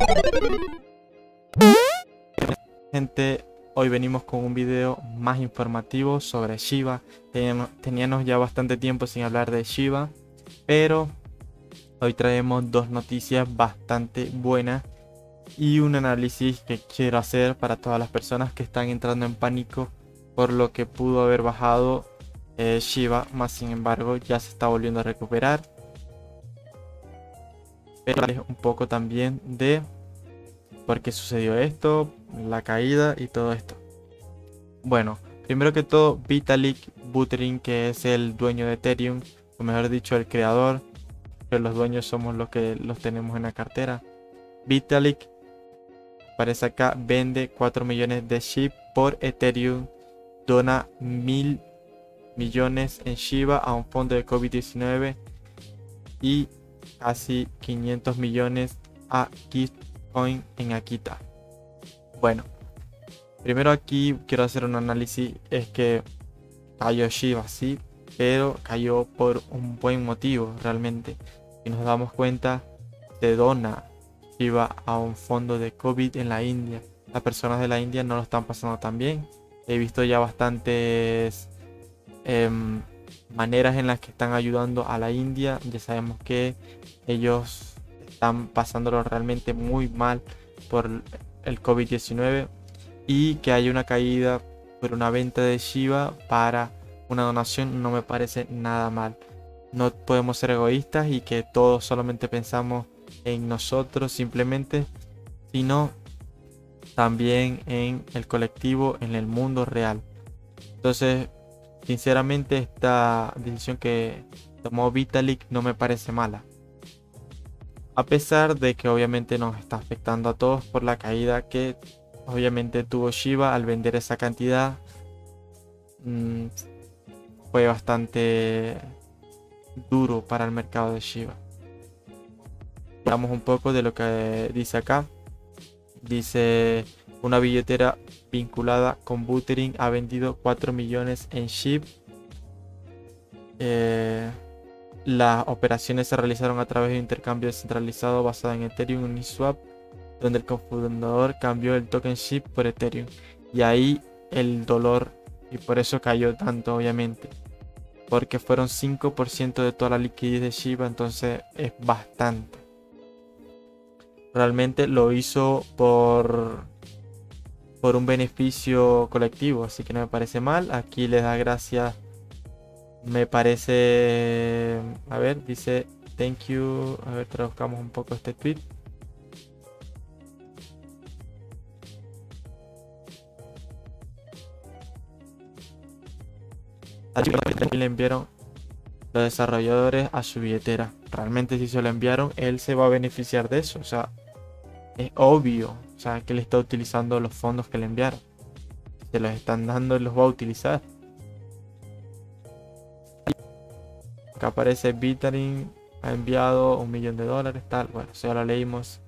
Gente, hoy venimos con un video más informativo sobre Shiba. Teníamos ya bastante tiempo sin hablar de Shiba, pero hoy traemos dos noticias bastante buenas y un análisis que quiero hacer para todas las personas que están entrando en pánico por lo que pudo haber bajado Shiba, más sin embargo ya se está volviendo a recuperar. Pero un poco también de por qué sucedió esto, la caída y todo esto. Bueno, primero que todo, Vitalik Buterin, que es el dueño de Ethereum, o mejor dicho el creador, pero los dueños somos los que los tenemos en la cartera. Vitalik, aparece acá, vende 4 millones de SHIB por Ethereum, dona 1.000 millones en Shiba a un fondo de COVID-19 y casi 500 millones a Gitcoin en Akita. Bueno, primero aquí quiero hacer un análisis. Es que cayó Shiba, sí, pero cayó por un buen motivo realmente. Si nos damos cuenta, se dona Shiba a un fondo de COVID en la India. Las personas de la India no lo están pasando tan bien. He visto ya bastantes maneras en las que están ayudando a la India. Ya sabemos que ellos están pasándolo realmente muy mal por el COVID-19 y que hay una caída por una venta de Shiba para una donación no me parece nada mal. No podemos ser egoístas y que todos solamente pensamos en nosotros simplemente, sino también en el colectivo, en el mundo real. Entonces, sinceramente, esta decisión que tomó Vitalik no me parece mala, a pesar de que obviamente nos está afectando a todos por la caída que obviamente tuvo Shiba al vender esa cantidad. Fue bastante duro para el mercado de Shiba. Hablamos un poco de lo que dice acá. Dice: una billetera vinculada con Buterin ha vendido 4 millones en SHIB. Las operaciones se realizaron a través de un intercambio descentralizado basado en Ethereum Uniswap, donde el cofundador cambió el token SHIB por Ethereum. Y ahí el dolor, y por eso cayó tanto obviamente, porque fueron 5% de toda la liquidez de Shiba, entonces es bastante. Realmente lo hizo por un beneficio colectivo, así que no me parece mal. Aquí les da gracias, me parece. A ver, dice thank you. A ver, traduzcamos un poco este tweet. Le enviaron los desarrolladores a su billetera. Realmente, si se lo enviaron, él se va a beneficiar de eso. O sea, es obvio, o sea, que él está utilizando los fondos que le enviaron. Se los están dando y los va a utilizar. Acá aparece Vitalik ha enviado $1 millón, tal. Bueno, eso ya lo leímos.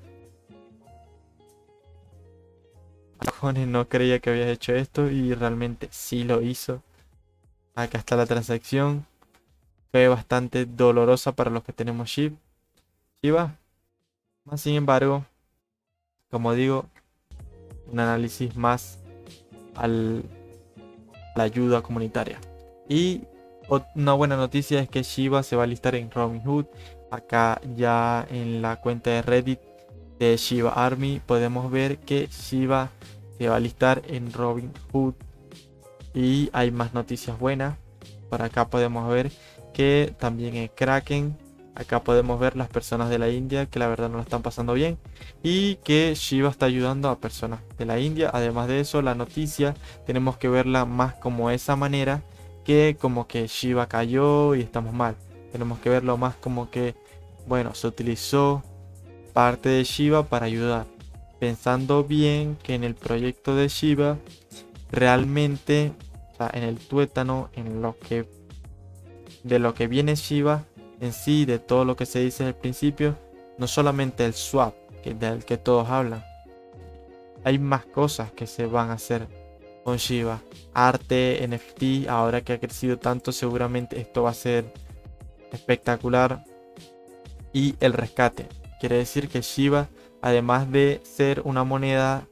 No creía que habías hecho esto y realmente sí lo hizo. Acá está la transacción. Fue bastante dolorosa para los que tenemos Shiba. Más sin embargo, como digo, un análisis más a la ayuda comunitaria. Y una buena noticia es que Shiba se va a listar en Robinhood. Acá ya en la cuenta de Reddit de Shiba Army podemos ver que Shiba se va a listar en Robinhood. Y hay más noticias buenas. Por acá podemos ver que también en Kraken. Acá podemos ver las personas de la India que la verdad no lo están pasando bien. Y que Shiba está ayudando a personas de la India. Además de eso, la noticia tenemos que verla más como esa manera, que como que Shiba cayó y estamos mal. Tenemos que verlo más como que, bueno, se utilizó parte de Shiba para ayudar. Pensando bien que en el proyecto de Shiba realmente, o sea, en el tuétano, en lo que de lo que viene Shiba en sí, de todo lo que se dice al principio, no solamente el swap, que del que todos hablan, hay más cosas que se van a hacer con Shiba. Arte, NFT, ahora que ha crecido tanto, seguramente esto va a ser espectacular. Y el rescate, quiere decir que Shiba además de ser una moneda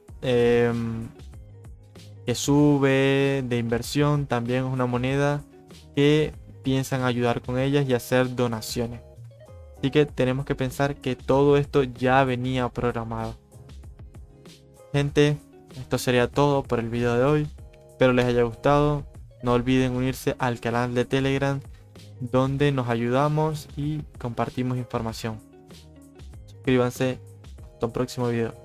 que sube de inversión, también es una moneda que piensan ayudar con ellas y hacer donaciones. Así que tenemos que pensar que todo esto ya venía programado. Gente, esto sería todo por el video de hoy. Espero les haya gustado. No olviden unirse al canal de Telegram, donde nos ayudamos y compartimos información. Suscríbanse. Hasta un próximo video.